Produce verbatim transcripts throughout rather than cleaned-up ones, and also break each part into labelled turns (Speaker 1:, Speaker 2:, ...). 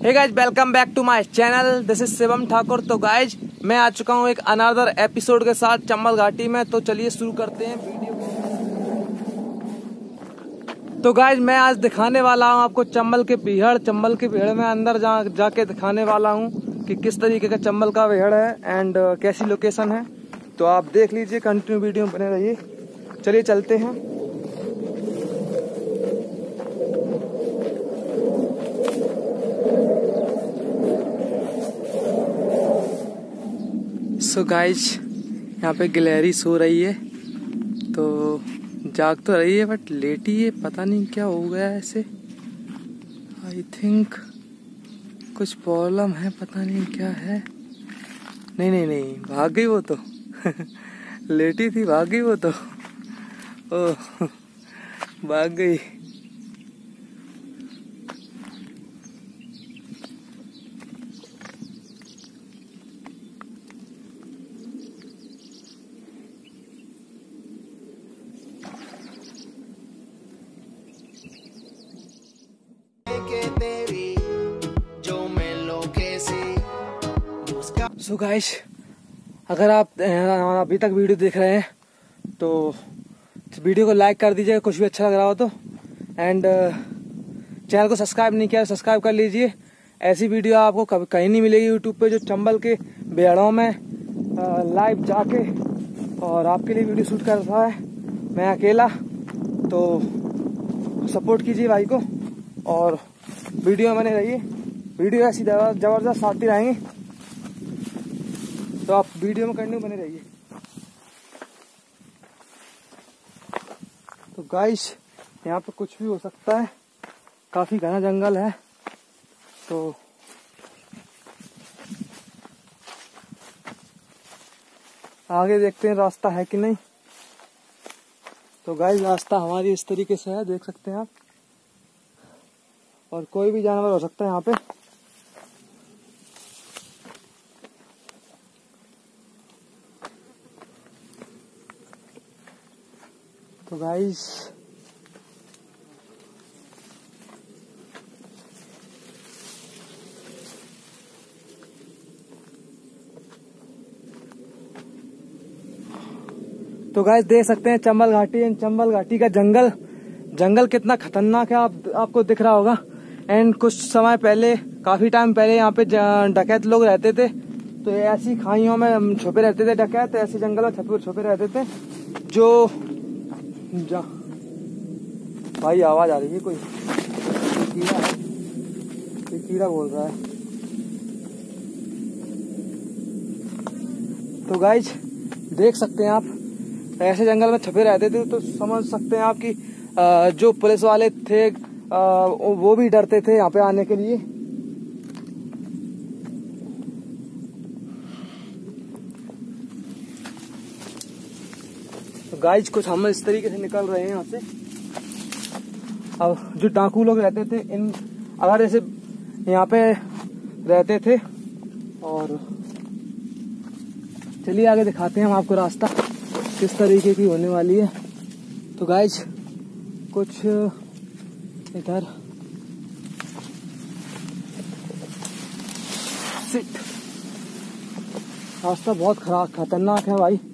Speaker 1: Hey guys, welcome back to my channel. This is Shivam Thakur. तो guys मैं आ चुका हूँ एक अनदर एपिसोड के साथ चंबल घाटी में। तो चलिए शुरू करते हैं वीडियो। तो गाइज मैं आज दिखाने वाला हूँ आपको चंबल के बिहड़। चंबल के बिहड़ में अंदर जा जाके दिखाने वाला हूँ कि किस तरीके का चंबल का बिहड़ है एंड uh, कैसी लोकेशन है। तो आप देख लीजिए, कंटिन्यू वीडियो में बने रहिए। चलिए चलते हैं। सो so गाइज यहाँ पे गिलहरी सो रही है, तो जाग तो रही है बट लेटी है। पता नहीं क्या हो गया है इसे। आई थिंक कुछ प्रॉब्लम है, पता नहीं क्या है। नहीं नहीं नहीं भाग गई वो तो लेटी थी, भाग गई वो तो। ओह भाग गई। सो गाइस, अगर आप अभी तक वीडियो देख रहे हैं तो वीडियो को लाइक कर दीजिएगा, कुछ भी अच्छा लग रहा हो तो। एंड चैनल को सब्सक्राइब नहीं किया, सब्सक्राइब कर लीजिए। ऐसी वीडियो आपको कभी कहीं नहीं मिलेगी यूट्यूब पे, जो चंबल के बिहड़ों में लाइव जाके और आपके लिए वीडियो शूट कर रहा है मैं अकेला। तो सपोर्ट कीजिए भाई को और वीडियो में बने रहिए। वीडियो ऐसी जबरदस्त आती रहेंगी, तो आप वीडियो में कंटिन्यू बने रहिए। तो गाइस यहाँ पे कुछ भी हो सकता है, काफी घना जंगल है। तो आगे देखते हैं रास्ता है कि नहीं। तो गाइस रास्ता हमारी इस तरीके से है, देख सकते हैं आप। और कोई भी जानवर हो सकता है यहाँ पे। तो गाइस तो गाइस देख सकते हैं चंबल घाटी एंड चंबल घाटी का जंगल जंगल कितना खतरनाक है, आप आपको दिख रहा होगा। एंड कुछ समय पहले, काफी टाइम पहले यहाँ पे डकैत लोग रहते थे। तो ऐसी खाइयों में छुपे रहते थे डकैत, ऐसे जंगल में छुपे छुपे रहते थे। जो जा भाई आवाज आ रही है, कोई कीड़ा है, कोई कीड़ा बोल रहा है। तो गाइज देख सकते हैं आप, ऐसे जंगल में छुपे रहते थे। तो समझ सकते हैं आप कि जो पुलिस वाले थे वो भी डरते थे यहाँ पे आने के लिए। तो गाइज कुछ हम इस तरीके से निकल रहे हैं यहाँ से। अब जो डाकू लोग रहते थे, इन अगर ऐसे यहाँ पे रहते थे। और चलिए आगे दिखाते हैं हम आपको रास्ता किस तरीके की होने वाली है। तो गाइज कुछ इधर सिट रास्ता बहुत खराब खतरनाक है भाई।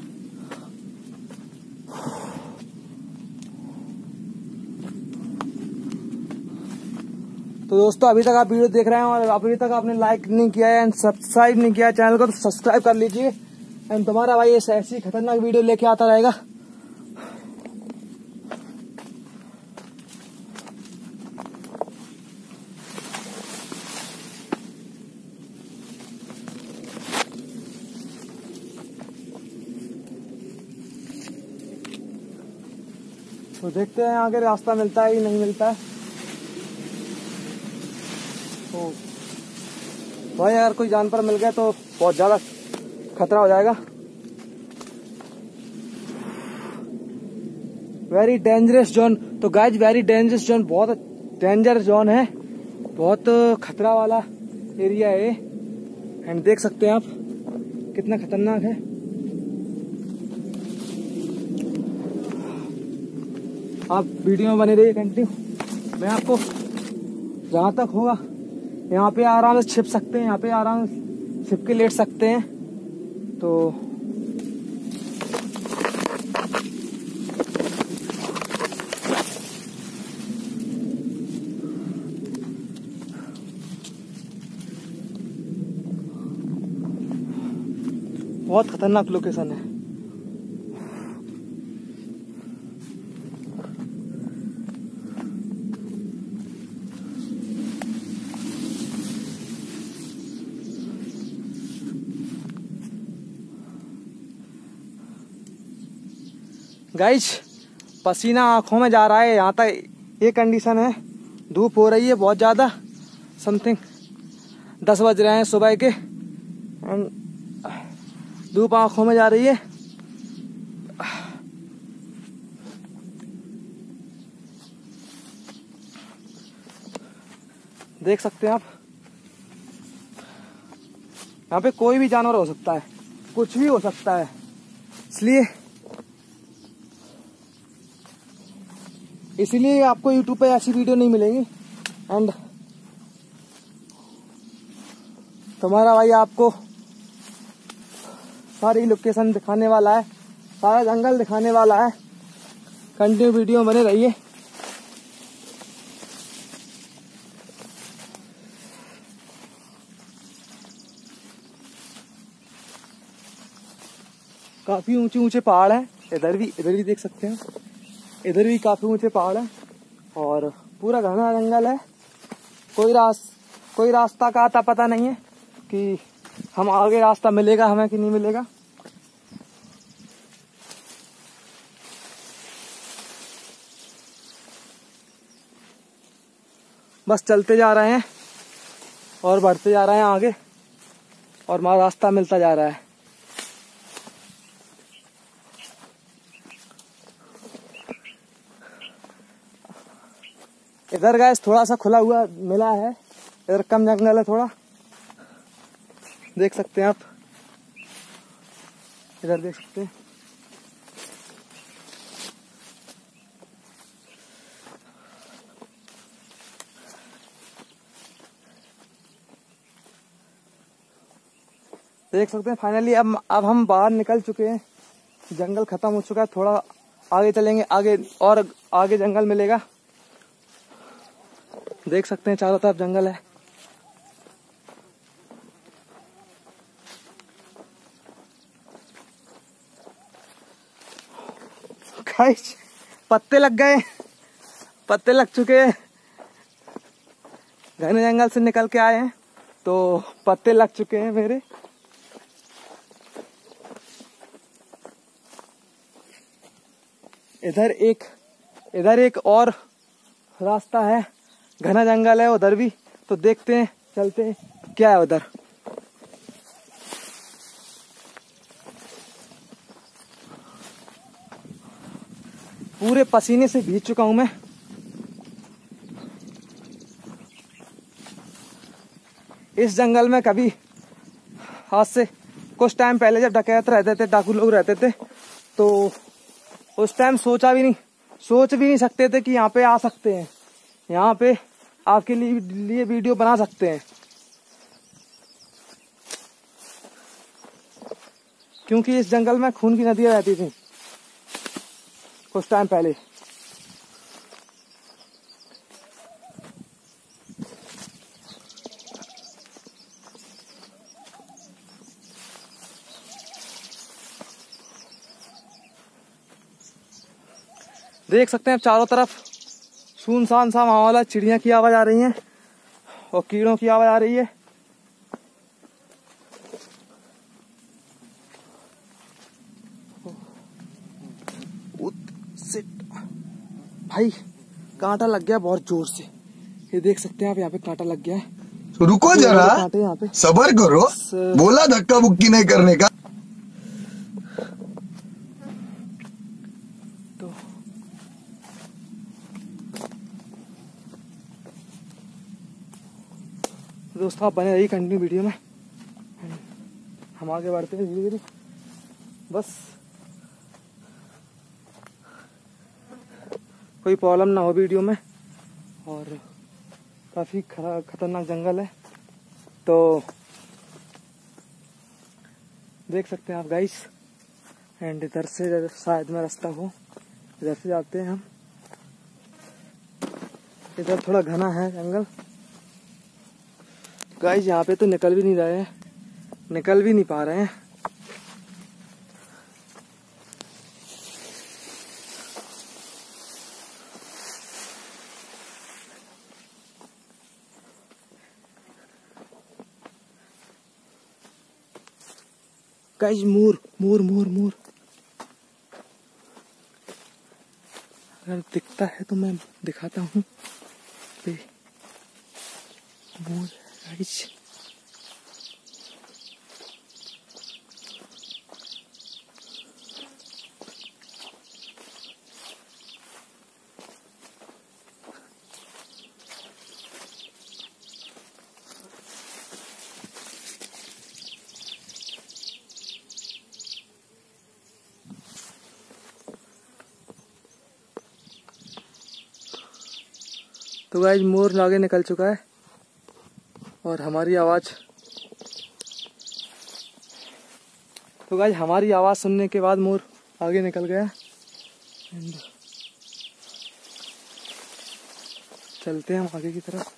Speaker 1: तो दोस्तों अभी तक आप वीडियो देख रहे हैं और अभी तक आपने लाइक नहीं किया है एंड सब्सक्राइब नहीं किया है चैनल को, तो सब्सक्राइब कर लीजिए। एंड तुम्हारा भाई ऐसी ऐसी खतरनाक वीडियो लेके आता रहेगा। तो देखते हैं आगे रास्ता मिलता है या नहीं मिलता है। तो भाई अगर कोई जानवर मिल गया तो बहुत ज्यादा खतरा हो जाएगा। Very dangerous zone. तो गाइज वेरी डेंजरस जोन, बहुत डेंजर जोन है, बहुत खतरा वाला एरिया है। एंड देख सकते हैं आप कितना खतरनाक है। आप वीडियो में बने रहिए कंटिन्यू। मैं आपको जहाँ तक होगा यहाँ पे आराम से छिप सकते हैं, यहाँ पे आराम से छिप के लेट सकते हैं। तो बहुत खतरनाक लोकेशन है। गाइस पसीना आंखों में जा रहा है। यहाँ तक ये कंडीशन है, धूप हो रही है बहुत ज़्यादा, समथिंग दस बज रहे हैं सुबह के, एंड धूप आंखों में जा रही है। देख सकते हैं आप, यहाँ पे कोई भी जानवर हो सकता है, कुछ भी हो सकता है, इसलिए इसीलिए आपको यूट्यूब पे ऐसी वीडियो नहीं मिलेंगी। एंड तुम्हारा भाई आपको सारी लोकेशन दिखाने वाला है, सारा जंगल दिखाने वाला है। कंटिन्यू वीडियो बने रहिए। काफी ऊंचे ऊंचे पहाड़ हैं, इधर भी इधर भी देख सकते हैं, इधर भी काफी ऊंचे पहाड़ हैं और पूरा घना जंगल है। कोई रास कोई रास्ता का आता पता नहीं है कि हम आगे रास्ता मिलेगा हमें कि नहीं मिलेगा। बस चलते जा रहे हैं और बढ़ते जा रहे हैं आगे, और हमारा रास्ता मिलता जा रहा है। इधर गैस थोड़ा सा खुला हुआ मिला है, इधर कम जंगल है थोड़ा, देख सकते हैं आप, इधर देख सकते हैं। देख सकते हैं फाइनली अब अब हम बाहर निकल चुके हैं, जंगल खत्म हो चुका है। थोड़ा आगे चलेंगे, आगे और आगे जंगल मिलेगा। देख सकते हैं चारों तरफ जंगल है। गाइस पत्ते लग गए, पत्ते लग चुके हैं। घने जंगल से निकल के आए हैं तो पत्ते लग चुके हैं मेरे। इधर एक इधर एक और रास्ता है, घना जंगल है उधर भी, तो देखते हैं, चलते हैं क्या है उधर। पूरे पसीने से भीग चुका हूं मैं। इस जंगल में कभी आज से कुछ टाइम पहले जब डकैत रहते थे, डाकू लोग रहते थे, तो उस टाइम सोचा भी नहीं सोच भी नहीं सकते थे कि यहाँ पे आ सकते हैं, यहाँ पे आपके लिए लिए वीडियो बना सकते हैं। क्योंकि इस जंगल में खून की नदियां रहती थी कुछ टाइम पहले। देख सकते हैं चारों तरफ सुनसान सा माहौल है, चिड़िया की आवाज आ रही है और कीड़ों की आवाज आ रही है। भाई कांटा लग गया बहुत जोर से, ये देख सकते हैं आप, यहाँ पे कांटा लग गया है।
Speaker 2: तो रुको जरा, सबर करो, बोला धक्का बुक्की नहीं करने का।
Speaker 1: तो दोस्तों आप बने रहिए कंटिन्यू वीडियो में, हम आगे बढ़ते हैं धीरे धीरे। बस कोई प्रॉब्लम ना हो वीडियो में, और काफी खतरनाक जंगल है। तो देख सकते हैं आप गाइस। एंड इधर से शायद में रास्ता हो, इधर से जाते हैं हम। इधर थोड़ा घना है जंगल गाइस, यहाँ पे तो निकल भी नहीं रहे हैं, निकल भी नहीं पा रहे हैं। गाइस मोर मोर मोर मोर अगर दिखता है तो मैं दिखाता हूँ। पे मोर गाइस, तो गाइस मोर आगे निकल चुका है और हमारी आवाज तो गाइस हमारी आवाज सुनने के बाद मोर आगे निकल गया। चलते हैं हम आगे की तरफ।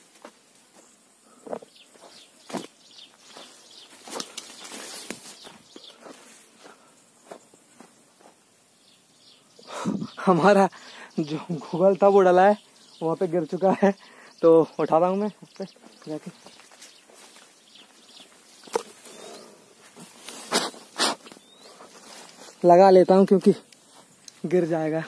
Speaker 1: हमारा जो गूगल था वो डला है, वहाँ पे गिर चुका है, तो उठा रहा हूँ मैं पे जाके। लगा लेता हूँ क्योंकि गिर जाएगा।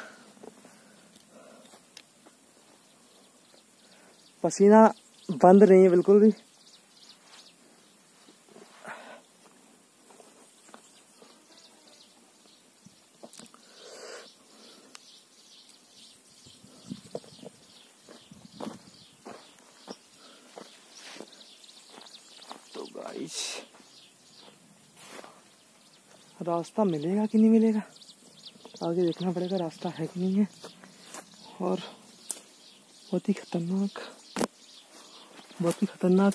Speaker 1: पसीना बंद नहीं है बिल्कुल भी। तो गाइस रास्ता मिलेगा कि नहीं मिलेगा, आगे देखना पड़ेगा रास्ता है कि नहीं है। और बहुत ही खतरनाक बहुत ही खतरनाक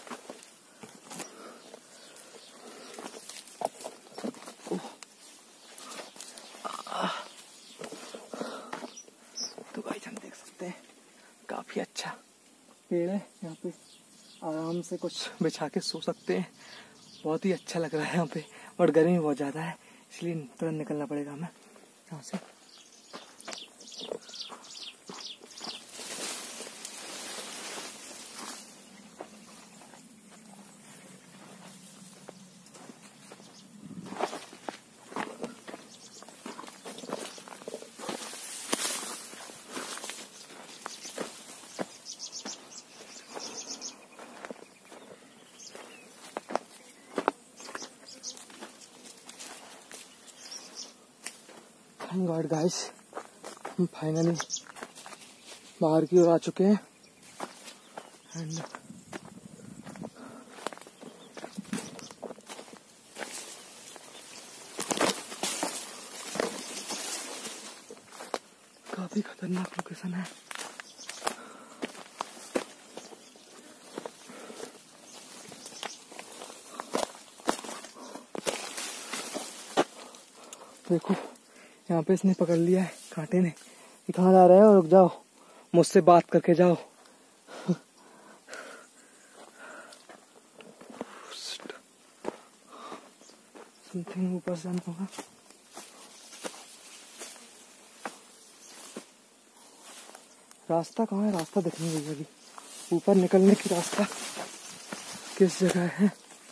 Speaker 1: तो गाइस हम देख सकते हैं काफी अच्छा पेड़ है, यहाँ पे आराम से कुछ बिछा के सो सकते हैं। बहुत ही अच्छा लग रहा है यहाँ पे, और गर्मी बहुत ज़्यादा है इसलिए तुरंत निकलना पड़ेगा हमें यहाँ से। थैंक गॉड गाइस, हम फाइनली बाहर की ओर आ चुके हैं। एंड काफी खतरनाक लोकेशन है। देखो यहाँ पे इसने पकड़ लिया है कांटे ने, ये कहाँ जा रहा है, और रुक जाओ मुझसे बात करके जाओ। समथिंग ऊपर से आना होगा। रास्ता कहाँ है, रास्ता दिखने नहीं लगी, ऊपर निकलने की रास्ता किस जगह है।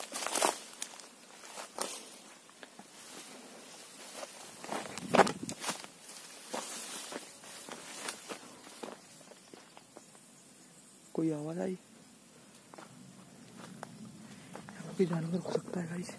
Speaker 1: कोई आवाज आई, कोई जानवर हो सकता है गाइस।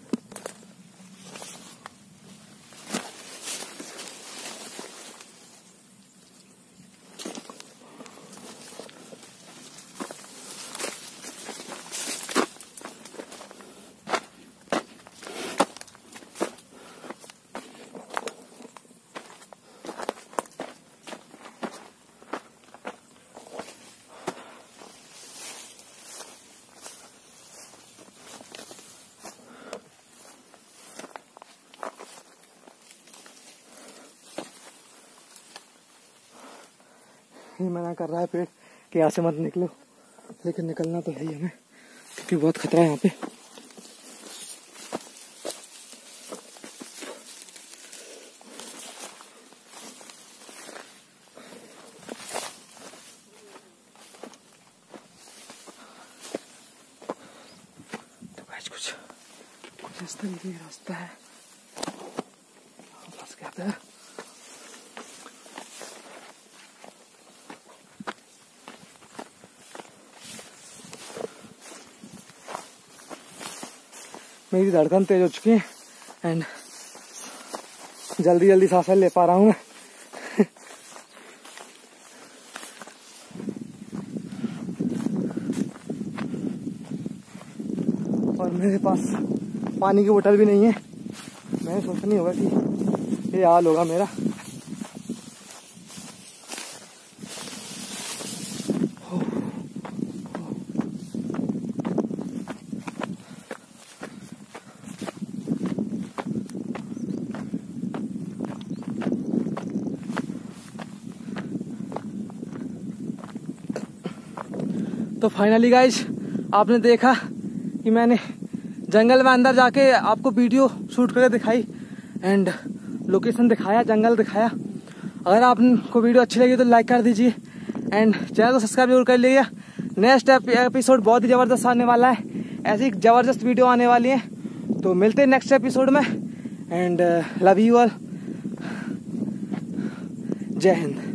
Speaker 1: भी मना कर रहा है पेड़ कि यहाँ से मत निकलो, लेकिन निकलना तो है ही हमें क्योंकि बहुत खतरा है यहाँ पे। तो गाइस कुछ कुछ इस तरीके का रास्ता है, फंस गया था। मेरी धड़कन तेज हो चुकी है एंड जल्दी जल्दी सांसें ले पा रहा हूँ मैं। और मेरे पास पानी की बोतल भी नहीं है। मैं सोचा नहीं होगा कि ये हाल होगा मेरा। तो फाइनली गाइज आपने देखा कि मैंने जंगल में अंदर जाके आपको वीडियो शूट करके दिखाई एंड लोकेशन दिखाया, जंगल दिखाया। अगर आपको वीडियो अच्छी लगी तो लाइक कर दीजिए एंड चैनल को सब्सक्राइब जरूर कर लीजिए। नेक्स्ट एपिसोड बहुत ही ज़बरदस्त आने वाला है, ऐसी ज़बरदस्त वीडियो आने वाली है। तो मिलते हैं नेक्स्ट एपिसोड में एंड लव यू ऑल। जय हिंद।